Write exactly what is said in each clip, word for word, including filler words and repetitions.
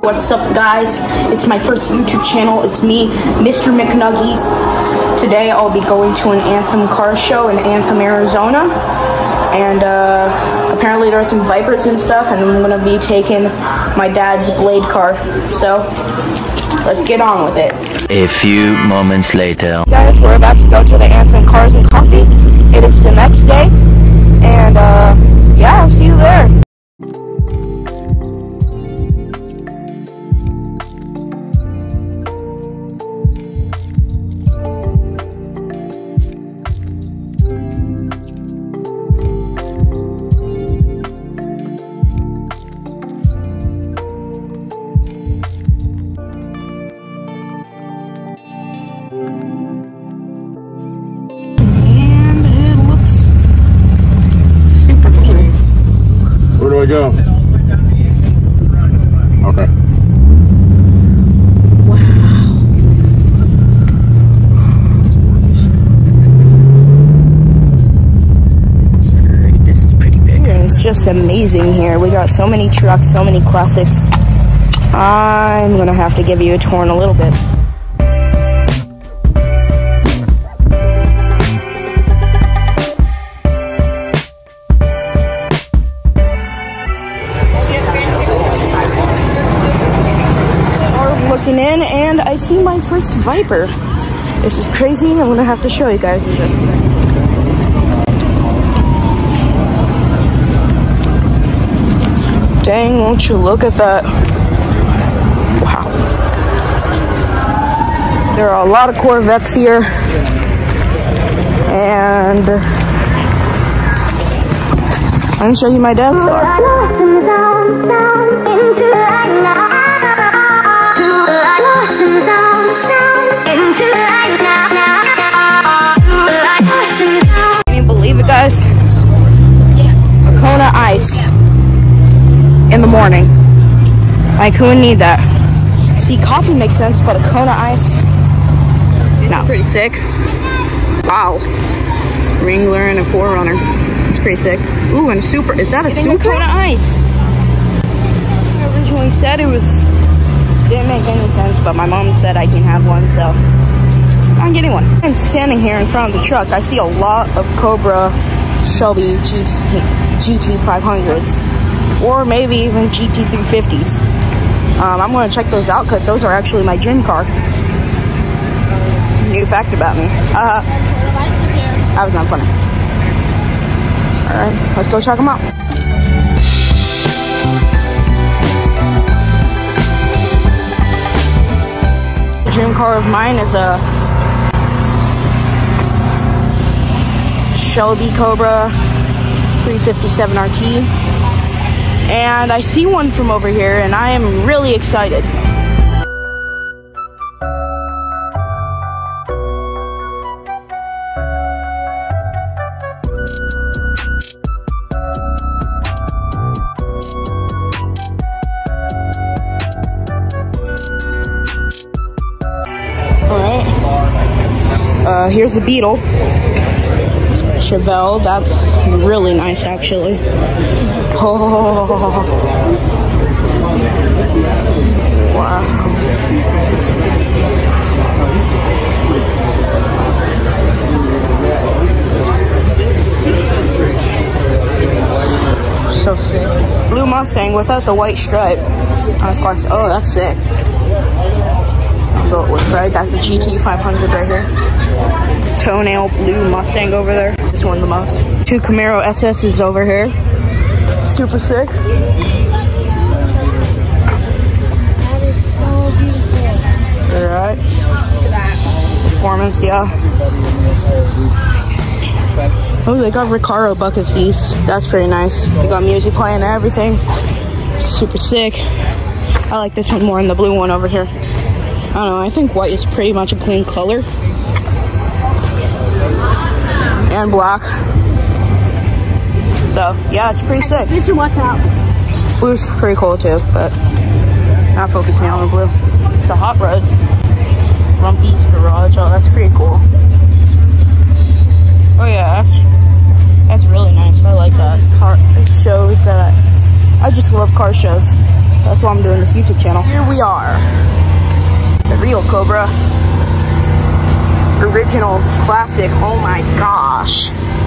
What's up, guys? It's my first YouTube channel. It's me, Mister McNuggies. Today I'll be going to an Anthem car show in Anthem, Arizona. And uh, apparently there are some Vipers and stuff, and I'm gonna be taking my dad's Blade car. So let's get on with it. A few moments later. Guys, we're about to go to the Anthem Cars and Coffee. It is the next day. And uh, yeah, I'll see you there. Where do I go? Okay. Wow. This is pretty big. It's just amazing here. We got so many trucks, so many classics. I'm gonna have to give you a tour in a little bit. Looking in, and I see my first Viper. This is crazy. I'm gonna have to show you guys in just a second. Dang, won't you look at that? Wow. There are a lot of Corvettes here, and I'm gonna show you my dad's car. Can you believe it, guys? A Kona Ice in the morning. Like, who would need that? See, coffee makes sense, but a Kona Ice, no. Pretty sick. Wow. Wrangler and a four runner. It's pretty sick. Ooh, and a Supra. Is that a Supra? Kona Ice. I originally said it was, didn't make any sense, but my mom said I can have one, so I'm getting one. I'm standing here in front of the truck. I see a lot of Cobra Shelby G T five hundreds, or maybe even G T three fifties. Um, I'm going to check those out because those are actually my dream car. New fact about me. Uh, that was not funny. Alright, let's go check them out. The dream car of mine is a Shelby Cobra three fifty-seven R T, and I see one from over here, and I am really excited. Alright, uh, here's a Beetle. Chevelle, that's really nice, actually. Oh, wow. So sick. Blue Mustang without the white stripe. That's quite, oh, that's sick. I'll go with, right? That's a G T five hundred right here. Toenail blue Mustang over there. This one the most. Two Camaro S S's over here. Super sick. That is so beautiful. Alright. Look at that. Performance, yeah. Oh, they got Recaro bucket seats. That's pretty nice. They got music playing and everything. Super sick. I like this one more than the blue one over here. I don't know, I think white is pretty much a clean color. And black. So, yeah, it's pretty sick. You should watch out. Blue's pretty cool too, but not focusing on the blue. It's a hot rod. Rumpy's Garage. Oh, that's pretty cool. Oh yeah, that's that's really nice. I like that. Car it shows that I just love car shows. That's why I'm doing this YouTube channel. Cobra original classic. Oh my gosh.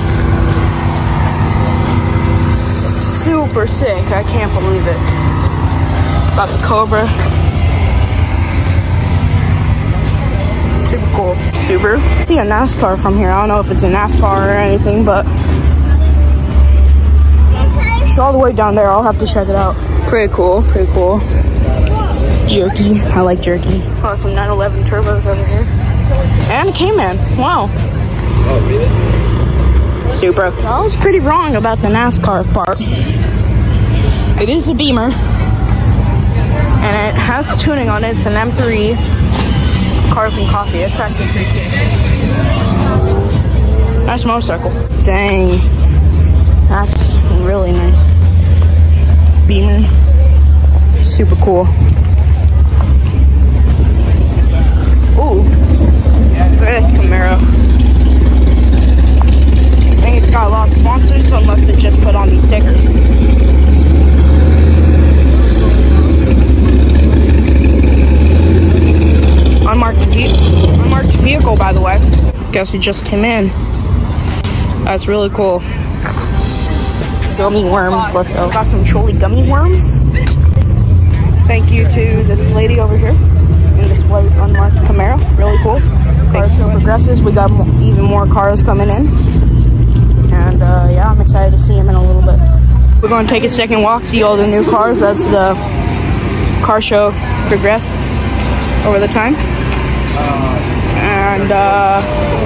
Super sick. I can't believe it. Got the Cobra. Super cool. Super. I see a NASCAR from here. I don't know if it's a NASCAR or anything, but it's all the way down there. I'll have to check it out. Pretty cool. Pretty cool. Jerky. I like jerky. Oh, some nine eleven turbos over here. And a Cayman. Wow. Oh, really? Super. I was pretty wrong about the NASCAR part. It is a Beamer. And it has tuning on it. It's an M three. Cars and coffee. It's actually pretty cool. Nice motorcycle. Dang. That's really nice. Beamer. Super cool. Ooh. Look at this Camaro. I think it's got a lot of sponsors, unless they just put on these stickers. Unmarked, ve unmarked vehicle, by the way. Guess who just came in? That's really cool. Gummy worms, let's go. Got some Choli gummy worms. Thank you to this lady over here in this white unmarked Camaro. Really cool. Cars still progresses. We got more, even more cars coming in. And uh, yeah, I'm excited to see them in a little bit. We're going to take a second walk, see all the new cars as the car show progressed over the time. And uh,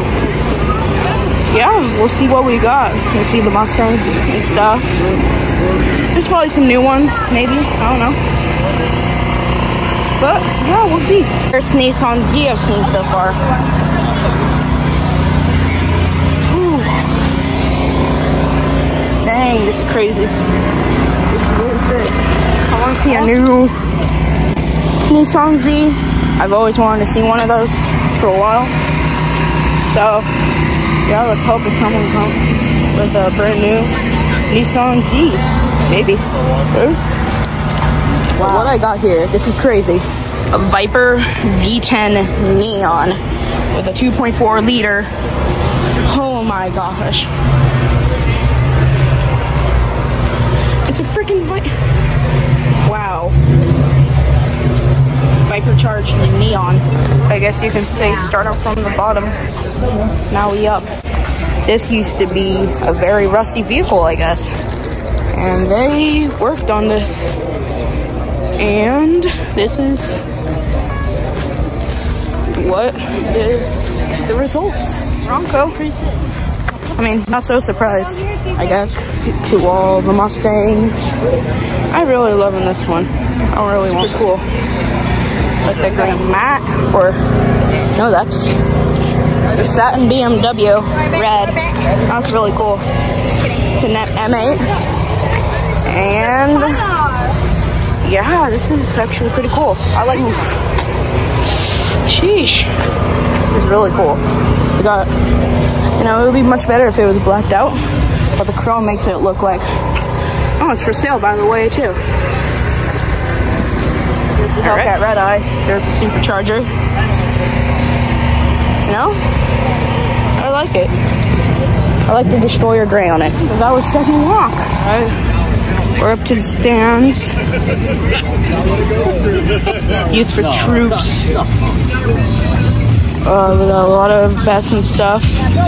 yeah, we'll see what we got. We'll see the Mustangs and stuff. There's probably some new ones, maybe. I don't know. But yeah, we'll see. First Nissan Z I've seen so far. Ooh. Dang, this is crazy. This is really sick. I want to see a new Nissan Z. I've always wanted to see one of those for a while. So yeah, let's hope that someone comes with a brand new Nissan Z. Maybe. There's Wow. What I got here, this is crazy. A Viper V ten Neon with a two point four liter. Oh my gosh. It's a freaking Viper. Wow. Viper charged Neon. I guess you can say start up from the bottom. Now we up. This used to be a very rusty vehicle, I guess. And they worked on this. And this is what is the results. Bronco. I mean, not so surprised, I guess, to all the Mustangs. I really loving this one. I really want cool. Like the green matte, or no, that's it's a satin B M W red. That's really cool. It's a net M eight, and yeah, this is actually pretty cool. I like this. Sheesh. This is really cool. We got, you know, it would be much better if it was blacked out, but the chrome makes it look like, oh, it's for sale, by the way, too. There's the Hellcat right. Red Eye. There's the supercharger. You know? I like it. I like the Destroyer gray on it. That was second walk. Right? We're up to the stands. Youth for Troops. Uh, we got a lot of bets and stuff.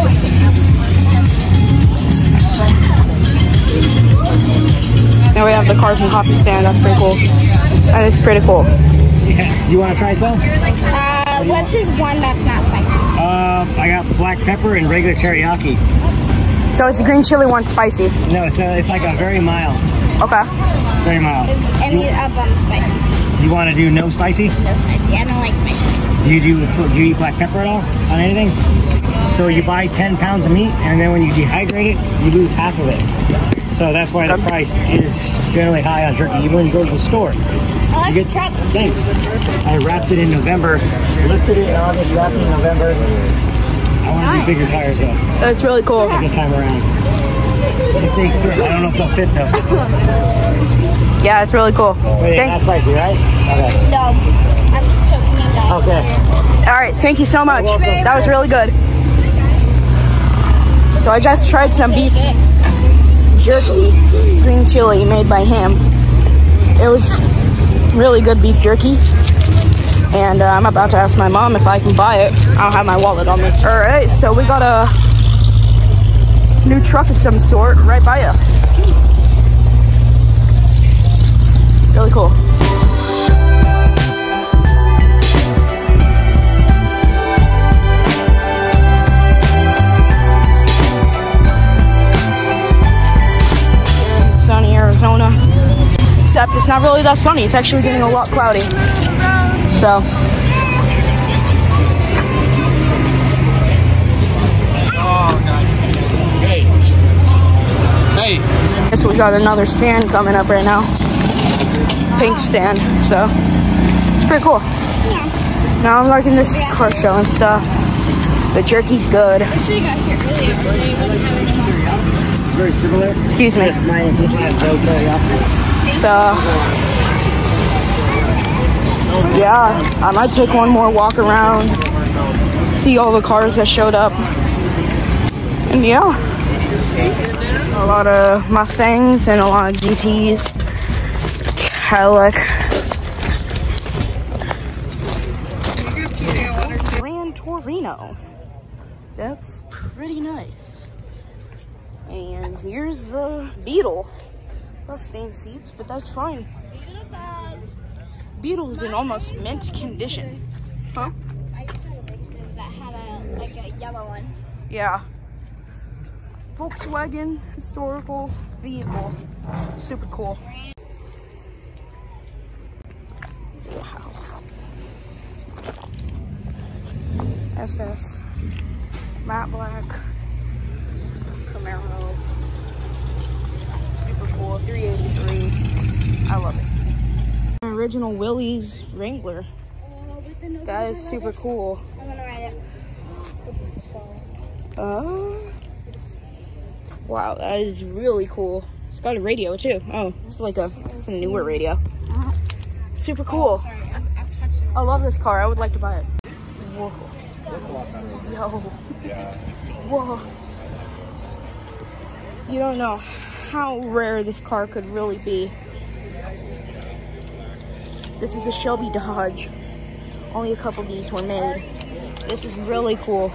Now we have the cars and coffee stand. That's pretty cool. That is pretty cool. Yes. You want to try some? Uh, what's just one that's not spicy? Uh, I got black pepper and regular teriyaki. So it's the green chili one spicy? No, it's a, it's like a very mild. Okay. Very mild. And you up on the spicy? You want to do no spicy? No spicy. I don't like spicy. Do you do, do you eat black pepper at all on anything? So you buy ten pounds of meat, and then when you dehydrate it, you lose half of it. So that's why the price is generally high on jerky, even when you go to the store. Oh, You get, thanks. I wrapped it in November, lifted it in August, wrapped it in November. I want to nice. do bigger tires though. That's really cool. This time around. If they fit, I don't know if they'll fit though. Yeah, it's really cool. Wait, not spicy, right? Okay. No, I'm choking you guys. Okay. All right, thank you so much. You're welcome. That was really good. So I just tried some beef jerky, green chili made by him. It was really good beef jerky. And uh, I'm about to ask my mom if I can buy it. I don't have my wallet on me. All right, so we got a new truck of some sort right by us. Really cool. In sunny Arizona, except it's not really that sunny. It's actually getting a lot cloudy. So. Hey. Hey. So we got another stand coming up right now. Pink stand, so it's pretty cool. Yeah. Now I'm liking this car show and stuff. The jerky's good. We should have got here earlier, but they wouldn't have any more. Very similar. Excuse me. Just minus this one has no teriyaki. So yeah, I might take one more walk around, see all the cars that showed up, and yeah, a lot of Mustangs and a lot of G Ts, Cadillac. Gran Torino. That's pretty nice. And here's the Beetle. That's stained seats, but that's fine. Beetle's in almost mint condition. Huh? I used to have a Vixen that had a, like a yellow one. Yeah. Volkswagen historical vehicle. Super cool. Wow. S S. Matte black. Camaro. Super cool. three eighty-three. I love it. Original Willys Wrangler. Oh, with the nose That is super cool. I'm gonna ride it. Uh, wow, that is really cool. It's got a radio too. Oh, it's like a, it's a newer radio. Super cool. Sorry, I've, I've touched it. I love this car. I would like to buy it. Whoa. Yo. Whoa. You don't know how rare this car could really be. This is a Shelby Dodge. Only a couple of these were made. This is really cool.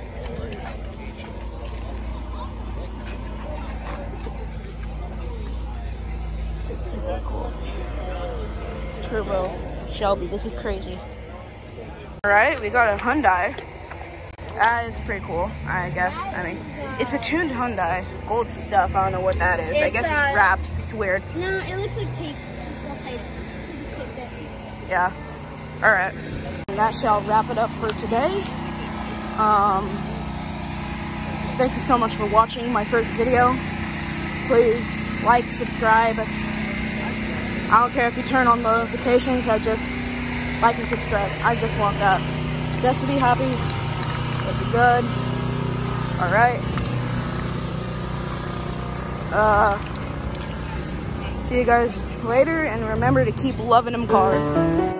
Super cool. Turbo Shelby. This is crazy. Alright, we got a Hyundai. That is pretty cool, I guess. I mean, it's a tuned Hyundai. Gold stuff, I don't know what that is. I It's, guess uh, it's wrapped. It's weird. No, it looks like tape. It's not tape. You just taped it. Yeah. Alright. And that shall wrap it up for today. Um, thank you so much for watching my first video. Please like, subscribe. I don't care if you turn on notifications. I just like and subscribe. I just want that. Just to be happy. It'll be good. Alright. Uh, see you guys later, and remember to keep loving them cars.